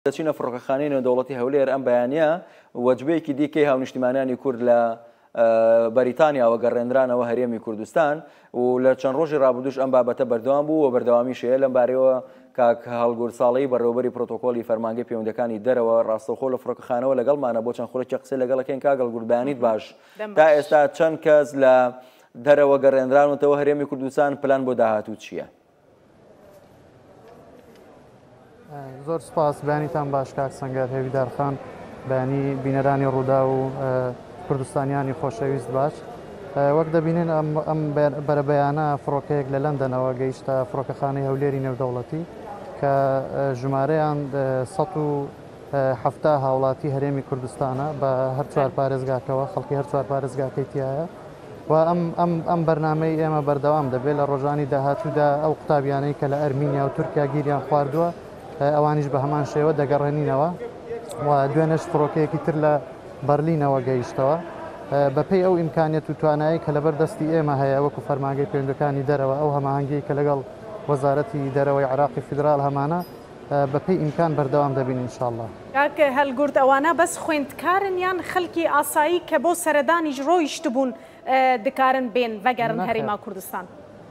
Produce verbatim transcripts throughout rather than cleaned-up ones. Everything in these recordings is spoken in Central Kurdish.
دەچینە فڕۆکەخانەی نێودەوڵەتی هەولێر ئەم بەیانیە وەجبەیەکی دیکەی هاونیشتیمانیانی کورد لە بەریتانیاوە گەڕێنرانەوە هەرێمی کوردستان و لە چەند ڕۆژی ڕابردوش ئەم بابەتە بەردەوام بوو و بەردەوامیشەیە لەم بارەوە کاک هەڵگور ساڵی بەڕێوەبەری پرۆتۆکۆلی فەرمانگەی پەیوەندەکانی دەرەوە ڕاستەوخۆ لە فڕۆکەخانەوە لەگەڵمانە بۆ چەند خولێکی قسەی لەگەڵەکەین کاک هەڵگور بەیانیت باش تا ئێستا چەند کەس لە دەرەوە گەڕێنرانەوە هەرێمی کوردستان پلان بۆ داهاتوو چییە؟ زۆر سپاس بەیانیتان باش کاک سەنگەر هێویدارخان بەیانی بینەرانی ڕوودا و کوردستانیانی خۆشەویست باش وەک دەبینن ئەم بەرەبەیانە فڕۆکەیەک لە لەندەنەوە گەیشتە فڕۆکەخانەی هەولێری نێودەوڵەتی کە ژمارەیان سەد و هەفتا هاوڵاتی هەرێمی کوردستانە بە هەر چوار پارێزگاکەوە خەڵکی هەر چوار پارێزگاکەی تایە و ئەم بەرنامەی ئێمە بەردەوام دەبێت لە ڕۆژانی داهاتوودا ئەو قوتابیانەی کە لە ئەرمینیا و تورکیا گیریان خواردووە ئەوانیش بە هەمان شێوە دەگەڕێنینەوە و دوێنێش فڕۆکەیەکی تر لە بەرلینەوە گەیشتەوە بەپێی ئەو ئیمکانیەت و توانایی کە لەبەر دەستی ئێمە هەیە وەکو فەرمانگەی پەیوەندەکانی دەرەوە ئەو هەماهەنگی کە لەگەڵ وەزارەتی دەرەوەی عراقی فیدرال هەمانە بەپێی ئیمکان بەردەوام دەبین ئینشاءالله. کاک هەڵگورد ئەوانە بەس خوێندکارن یان خەڵکی ئاسایی کە بۆ سەردانیش ڕۆیشت بوون دکارن بێن ڤەگەرن هەرێما کوردستان؟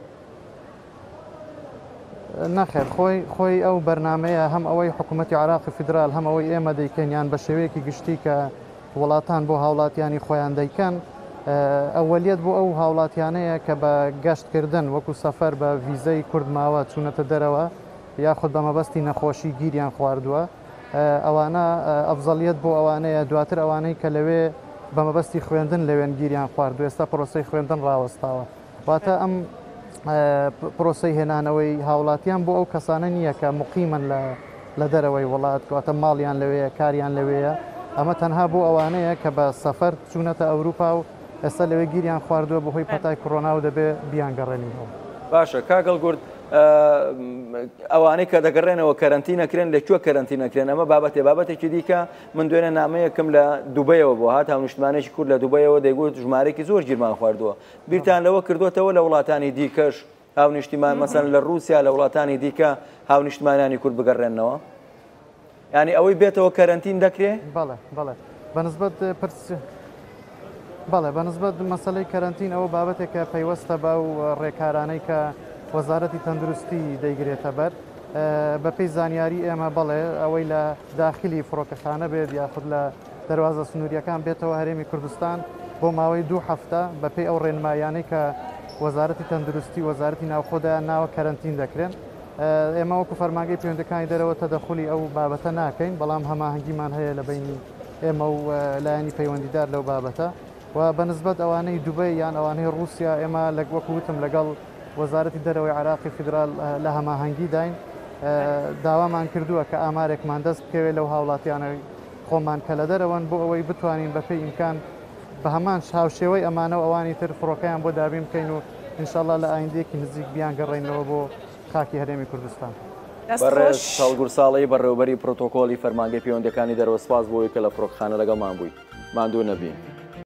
نەخێر خۆی خۆی ئەو بەرنمەیە هەم ئەوەی حکوومەتی عراقی فیدرال هەم ئەوەی ئێمە دەیکەنیان بە شێوەیەکی گشتی کە وڵاتان بۆ هاوڵاتیانی خۆیان دەیکەن ئەوەلیەت بۆ ئەو هاوڵاتیانەیە کە بە گەشتکردن وەکو سەفەر بە ڤیزەی کوردماوە چوونەتە دەرەوە یاخود بە مەبەستی نەخۆشی گیریان خواردووە ئەوانە ئەفزەلیەت بۆ ئەوانەیە دواتر ئەوانەی کە لەوێ بە مەبەستی خوێندن لەوێن گیریان خواردو ئێستا پرۆسەی خوێندن ڕاوەستاوە واتە ئەم پرۆسەی هێنانەوەی هاوڵاتیان بۆ ئەو کەسانە نییە کە مقیمن لە دەرەوەی وڵات کەواتە ماڵیان لەوەیە کاریان لەوەیە ئەمە تەنها بۆ ئەوانەیە کە بە سەفەر چوونەتە ئەوروپا و ئێستا لەوێ گیریان خواردووە بەهۆی پەتای کۆڕۆنا و دەبێ بیان گەڕێنینەوە. باشە کاک هەڵگورد ئەوانەی کە دەگەڕێنەوە کەرەنتینەکرێن لەکوێ کەرەنتینەکرێن ئەمە بابەتێ بابەتێکی دیکە من دوێنێ نامەیەکم لە دووبەیەوە بۆ هات هاونیشتمانێکی کورد لە دووبەیەوە دەیگوت ژمارەی زۆر گیرمان خواردووە بیرتان لەوە کردوێتەوە لە وڵاتانی دیکەش هاونیشتیمان مەسەن لە رووسیا لە وڵاتانی دیکە هاونیشتمانیانی کورد بگەڕێنەوە ینی ئەوەی بێتەوە کەرەنتین دەکرێت؟ بەڵێ بەڵێ بەنسبەت بەڵێ بەنسبەت مەسەلەی کەرەنتین ئەوە بابەتێکە پەیوەستە بە و ڕێکارانەی کە وەزارەتی تەندروستی دەیگرێتە بەر بەپێی زانیاری ئێمە بڵێ ئەوەی لە داخلی فڕۆکەخانە بێت یاخود لە دەواازە سنووریەکان بێتەوە هەرێمی کوردستان بۆ ماوەی دوو هەفتە بەپێی ئەو ڕێنمایانەی کە وەزارەتی تەندروستی وەزارەتی ناوخۆدا ناوە کەرەنتین دەکرێن ئێمە وەکو فەرمانگەی پەیوەندەکانی دەرەوە تەدەخولی ئەو بابەتە ناکەین بەڵام هەماهەنگیمان هەیە لە بینی ئێمە و لایەنی پەیوەندیدار لەو بابەتە و بەنسبەت ئەوانەی دووبەی یان ئەوانەی رووسیا ئێمە لە وەکووتم لەگەڵ وەزارەتی دەرەوەی عراقی فیدرال لە هەماهەنگی داین داوامان کردووە کە ئامارێکمان دەست بکەوێت لەو هاوڵاتیانەوەی خۆمان کە لە دەرەوەن بۆ ئەوەی بتوانین بەپێی ئیمکان بە هەمان هاوشێوەی ئەمانە و ئەوانی تر فڕۆکەیان بۆ دابین بکەین و ئینشاءالله لە ئایندەیەکی نزیک بیان گەڕێنەوە بۆ خاکی هەرێمی کوردستان. بەڕێز هەڵگور ساڵی بەڕێوەبەری پرۆتۆکۆلی فەرمانگەی پەیوەندەکانی دەرەوە سپاس بۆی کە لە فڕۆکەخانە لەگەڵمان بووی ماندوو نەبین.